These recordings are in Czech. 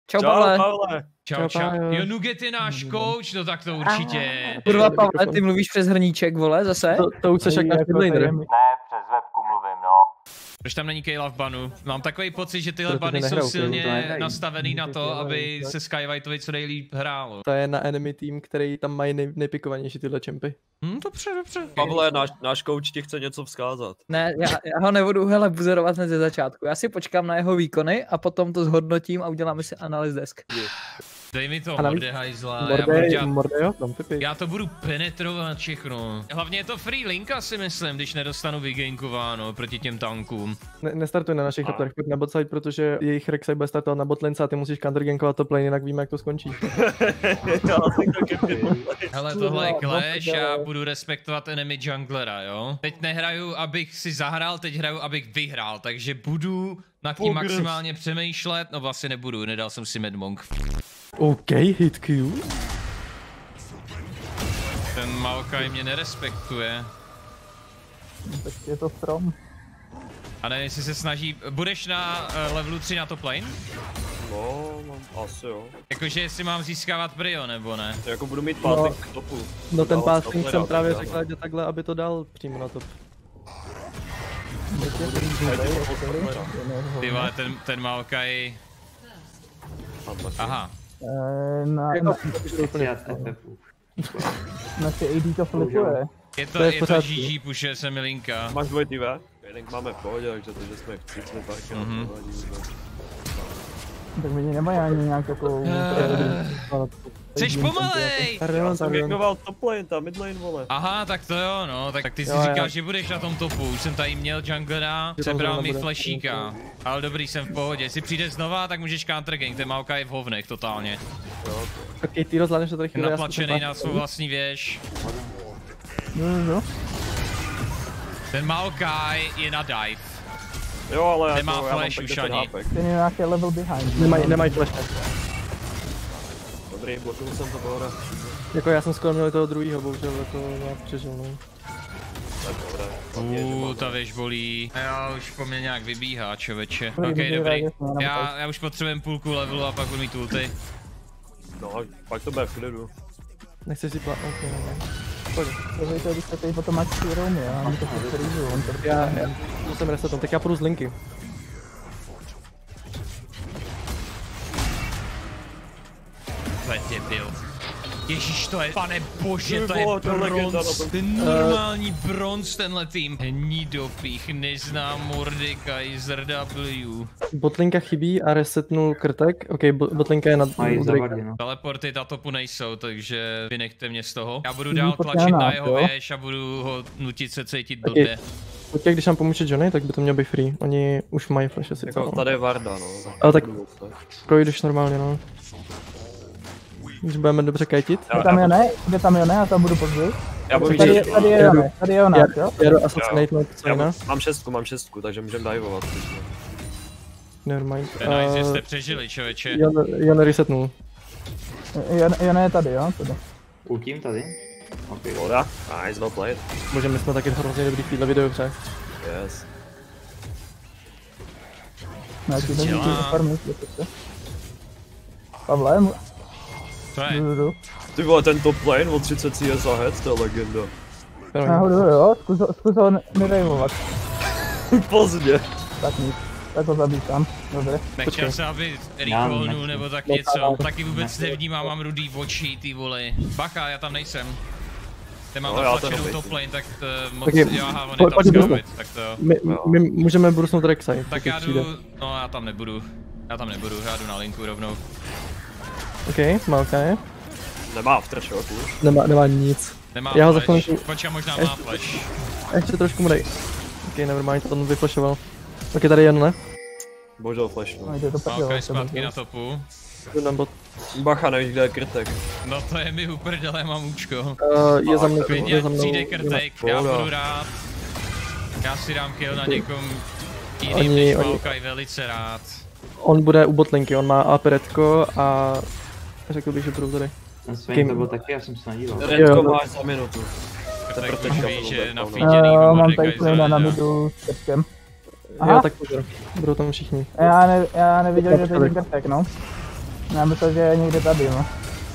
Čau, Pavle. Čau. Jo, Nugget je náš coach, no tak to určitě. Kurva, Pavle, ty mluvíš přes hrníček, vole, zase? To už seš jak náš midlaner. Ne, přes webku mluvím, no. Proč tam není Kayla v banu? Mám takový pocit, že tyhle bany jsou silně nastavený na to, aby se Skywhiteovi co nejlíp hrálo. To je na enemy tým, který tam mají nejpikovanější tyhle čempy. Dobře. Pavle, náš coach ti chce něco vzkázat. Ne, já ho nebudu hele buzerovat hned ze začátku. Já si počkám na jeho výkony a potom to zhodnotím a uděláme si analýz desk. Dej mi to, Mordehajzla, já to budu penetrovat všechno. Hlavně je to free linka, si myslím, když nedostanu vygainkováno proti těm tankům. Nestartuj na našich top, pojď na bot side, protože jejich Rek'Sai bude startovat na bot lane a ty musíš countergankovat top lane, jinak víme, jak to skončí. Hele, tohle je clash, já budu respektovat enemy junglera, jo? Teď nehraju, abych si zahrál, teď hraju, abych vyhrál, takže budu nad tím maximálně přemýšlet, no vlastně nebudu, nedal jsem si Medmonk. OK, hit Q. Ten Maokai mě nerespektuje. Tak je to strom. A ne, jestli se snaží, budeš na levelu 3 na top lane? No, asi jo. Jakože jestli mám získávat prio, nebo ne? Jako budu mít pátek k topu. No ten passing jsem právě řekl, že takhle, aby to dal přímo na top. Ty vole, ten Maokai... Aha. Naše AD to flipuje. Je to GG, pušuje se milinka. Máš dvojitý V? Link máme v pohodě, takže to, že jsme v 30 taky. Tak mi nemají ani nějak takovou... Jseš pomalej! Jsem gankoval top lane, ta mid lane, vole. Aha, tak to jo, no, tak ty si říkáš, že budeš na tom topu, už jsem tady měl junglera, přebral mi flashíka. Ale dobrý, jsem v pohodě, jestli přijde znova, tak můžeš countergang, ten Maokai je v hovnech totálně. Ok, ty rozhledneš to tady chvíli. Natlačený na svou vlastní věž. Ten Maokai je na dive. Jo, ale nemá flash už ani. Ten je nějaký level behind. Nemají flash. Dobrý, bloknul jsem to pohoda. Jako já jsem skoro měl toho druhýho, bohužel to nějak přežil, no. Ta věž bolí. Já už po mně nějak vybíhá, čověče. Ok, dobrý. Já už potřebujem půlku levelu a pak budu mít ulty. No, pak to bude v klidu. Nechceš si plát, ok, no. Pojď. To když tady potom máš ty roamy, já mám to freezu, on to... Já musím resetnout, tak já půjdu z linky. To je debil. Ježíš, to je, pane bože, to je bronz, to je normální bronz tenhle tým. Hnidopích, neznám Mordekaiser W. Botlinka chybí a resetnul krtek, ok, botlinka je na Drake. Teleporty na topu nejsou, takže vynechte mě z toho. Já budu dál tlačit na jeho věž a budu ho nutit se cítit blbě. Počkej, když nám pomůže Johnny, tak by to mělo být free, oni už mají flash asi. Jako tady je Varda, no. Ale tak projdeš normálně, no. Když budeme dobře kajtit. Jde tam Jone, já tam budu později. Tady je Jone, jo? Já jdu assassinate na Cajna. Mám šestku, takže můžeme divovat. Nevermind. Nice, jste přežili, člověče. Jone resetnul. Jone je tady, jo? Ultím tady? Okay. Voda, nice, well played. Můžeme jsme taky hrozně dobrý v téhle videu hře. Yes. Pavle, co je? Ty vole, ten top lane o 30 CS ahead, to je legenda. Jo, zkus ho nerejmovat. Pozdě. Tak nic, tak ho zabíkám, dobře. Nechtěl se, aby recallnul nebo tak něco, taky vůbec nevnímám, mám rudý oči, ty vole. Bacha, já tam nejsem. Teď mám zatlačenou top lane, tak moc Joha, on je tam skvělit, tak to jo. My můžeme brusnout Rek'Sai. Tak já jdu, no já tam nebudu, já jdu na linku rovnou. Ok, Maokai. Nemá vtrčovat už. Nemá nic. Nemá já ho flash, počkej, možná má flash. Ještě trošku mu dej. Ok, nevermind, on vyflashoval. Ok, tady jen, ne? Bohužel flash, no. Maokai zpátky na topu. Bacha, nevíš, kde je krtek. No to je mi uprdele, mamůčko. Je za mnou, přijde krtek, já budu rád. Já si dám kill na někom jiným než Maokai, velice rád. On bude u botlinky, on má AP redko a řekl bych, že budou tady. Ten Swain to byl taky, já jsem se nadíval. Redko máš za minutu. Krtek už ví, že je nafíděný u mám tady Swaina na midu s krtkem. Jo, tak budou tam všichni. Já neviděl, že to je krtek, no. Já myslím, že je někde tady, no.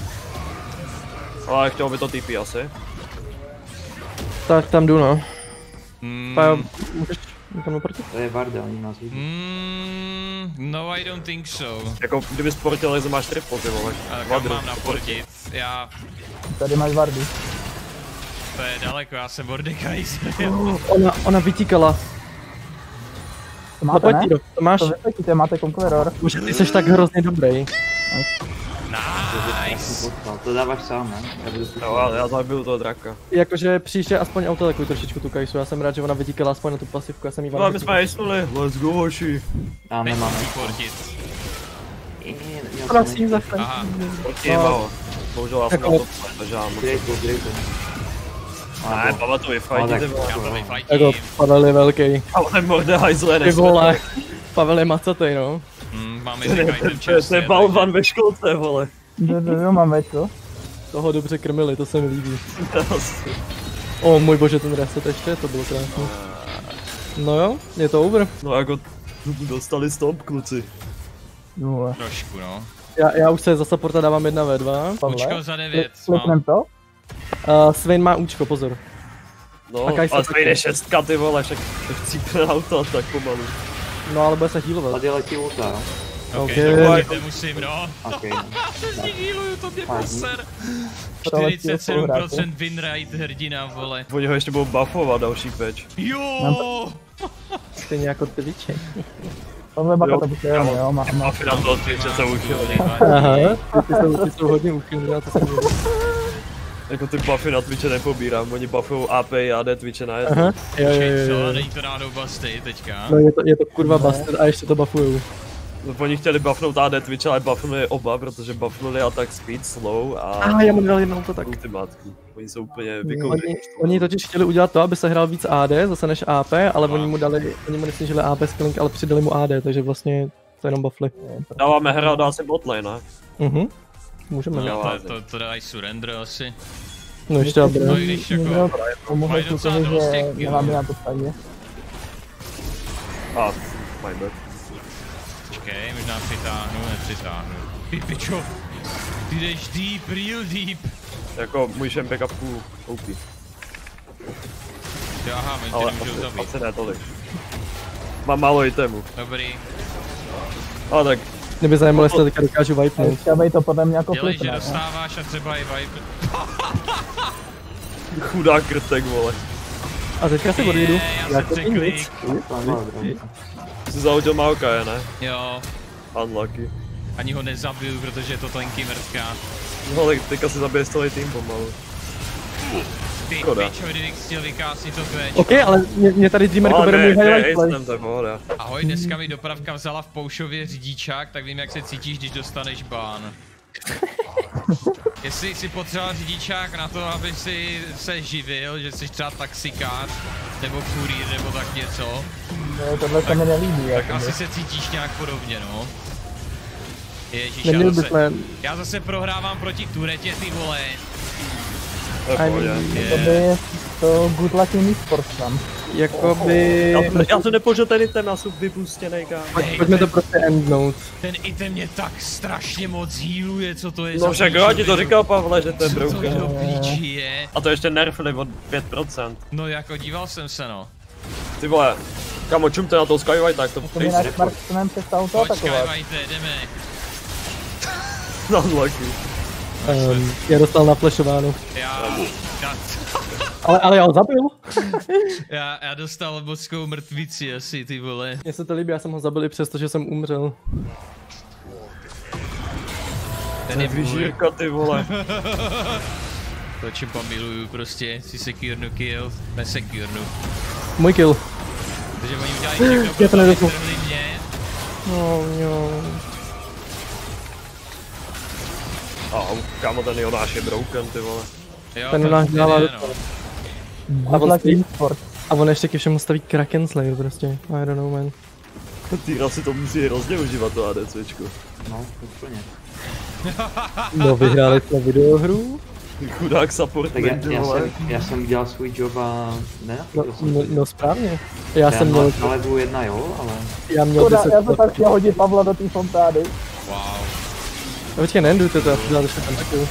Ale chtěl by to TP asi. Tak tam jdu, no. Můžeš někam naproti? To je Varda, oni nás vidí. No, I don't think so. Jako kdyby sportil, že máš triple, ty vole. Kam mám naportit? Já... Tady máš Vardy. To je daleko, já jsem Mordekaiser. Ona vytíkala. To máte, ne? To máš. To vypletíte, máte Conqueror. Bože, ty jsi tak hrozně dobrý. Nice. To dáváš sám, ne? No, ale já zabiju toho draka. Jakože příště aspoň autolekuj trošičku tu Kaisu, já jsem rád, že ona vytíkala aspoň na tu pasivku, já jsem jí No, my jsme jistnuli, let's go, hoši. Já nemáme. Prosím, zachraň. Aha. Málo. Bohužel já jsem na to psal, takže já moc. Ne, pamatuj, fajně ty vole. Já to Jako vyfajtím. Pavel je velký. Ale Mordehajzle Ty vole. Pavel je macatej, no. Máme item To čerstvě. je balvan ve školce, vole. Jo, mám večko. Toho dobře krmili, to se mi líbí. O můj bože, ten reset ještě, to bylo krásný. No jo, je to over. No jako, dostali stop, kluci. Jo. Trošku, no. Já už se za supporta dávám 1v2. Učko za 9. Kliknem to? Swain má účko, pozor. No, A Kai'Sa ale taky. to jde 6, ty vole, však chcípne auto tak pomalu. No ale bude se healovat. Tady letí ulta, jo? Ok, Okay. tak nemusím, no. Okay. Se z ní healuju, to mě poser. To letí 47% win rate hrdina, vole. Oni ho ještě budou buffovat další patch. Jo! Stejně jako ty viče. Tohle baka to bude, jo, má. A finál toho Twitche se uchylili. Aha, ty jsou hodně uchylný, já to jsem viděl. Jako ty buffy na Twitche nepobírám, oni buffujou AP a AD Twitche na jedno. Aha, jo, Co, není to náhodou busty teďka? No je to kurva bastard a ještě to buffujou. Oni chtěli buffnout AD Twitche, ale buffnuli oba, protože buffnuli attack speed, slow a Já mu dal jednou to tak. ultimátky. Oni jsou úplně vykouření. Oni totiž chtěli udělat to, aby se hrál víc AD zase než AP, ale oni mu nesnížili AP skillink, ale přidali mu AD, takže vlastně to jenom buffly. Dáváme hra, dá se botlane, ne? Můžeme. No, to dají surrender asi. No ještě aby. No i když jako... Pomohli mají docela klukovi, dost těch že killů. nemáme na to stavě. A, my bad. Počkej, možná nepřitáhnu. Ty pičo, ty jdeš deep, real deep. Jako můj šem backupku OP. Jo, aha, oni Ale tě nemůžou zabít. asi ne tolik. Mám málo itemů. Dobrý. Ale tak, Kdyby zajímalo, jestli teďka dokážu vipnout. Třeba to podle mě jako Dělej, flip, že ne? dostáváš a třeba i vibe. chudák krtek, vole. A teďka se odjedu. Já jsem překlik. Jsi zahodil Maoka, je, ne? Jo, Unlucky. ani ho nezabiju, protože je to tanky mrtka. No ale teďka si zabiješ celý tým pomalu. Ty Škoda. pičo, kdybych chtěl vykásnit to kvéč. OK, ale mě tady Dreamerko bere můj highlight play. to je pohoda. Ahoj, dneska mi dopravka vzala v Poušově řidičák, tak vím, jak se cítíš, když dostaneš bán. Jestli jsi potřeboval řidičák na to, aby si se živil, že jsi třeba taxikář, nebo kurýr, nebo tak něco, Tohle se mi nelíbí. tak jako asi by. se cítíš nějak podobně, no. Ježíš, Neměl bychom. já zase prohrávám proti Turetě, ty vole. To je v pohodě. Jakoby to good luck in e-sports tam. Jakoby... Já jsem nepožil ten item, já jsem vypustěnej, kámo. Pojďme to prostě endnout. Ten item mě tak strašně moc healuje, co to je za No však jo, ti to píčovinu. říkal Pavle, že to je Co to broken. do píči je? A to ještě nerfli od 5%. No jako díval jsem se, no. Ty vole, kamo, čumte na to Skyway, tak to To mi face náš Marksman přestal to Počkej, atakovat. majte, jdeme. unlucky. Já dostal naflashovánu. Ale já ho zabil. Já dostal mockou mrtvici asi, ty vole. Mně se to líbí, já jsem ho zabil i přesto, že jsem umřel. Ten je můj. Vyžírka, ty vole. To čím miluju prostě, si securenu kill, nesecurenu. Můj kill. Takže oni udělají všechno, Já to proto aby nedošlo. trhli mě. No, jo. Kámo, ten Jonáš je broken, ty vole. Jo, Ten to náš prostě dává jde, do no. toho. Good luck in e-sports. A on ještě ke všemu staví Kraken Slayer prostě. I don't know, man. Týra si to musí hrozně užívat, to ADCčko. No, úplně. No, vyhráli jsme videohru. Chudák support Tak mage, vole. já jsem udělal svůj job a No, nenapíl jsem. no správně. Já jsem měl, na levelu 1 jo, ale já měl Škoda, 10 já jsem tak chtěl hodit Pavla do té fontány. Wow. No počkej, neendu to, já to tam taky.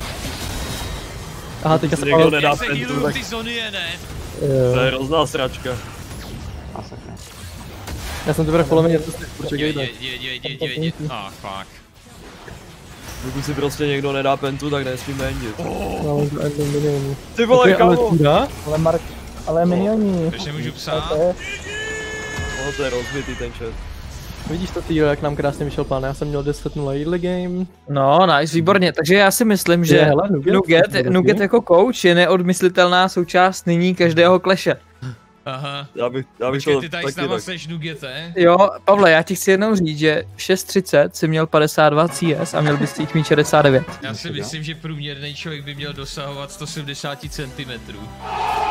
Aha, teďka se někdo nedá Já se pentu, healuju tak ty Zonie, ne? to je hrozná sračka. Masakra. Já jsem teprve v polovině, to jste počkej, tak. Jedi. Ah, fuck. Pokud si prostě někdo nedá pentu, tak nesmíme endit. No, to endem minimum. Ty vole, kámo! Ale Mark, ale minioni. Ještě můžu psát? No to je rozbitý ten chat. Vidíš to, Týro, jak nám krásně vyšel plán, já jsem měl 10-0 early game. No, nice, výborně. Takže já si myslím, že hele, Nugget jako coach je neodmyslitelná součást nyní každého kleše. Aha. Já bych Počkej, to ty tady s taky náma tak. seš Nugete? Jo, Pavle, já ti chci jenom říct, že 6.30 si měl 52 CS a měl bys jich mít 69. Já si myslím, že průměrný člověk by měl dosahovat 170 cm.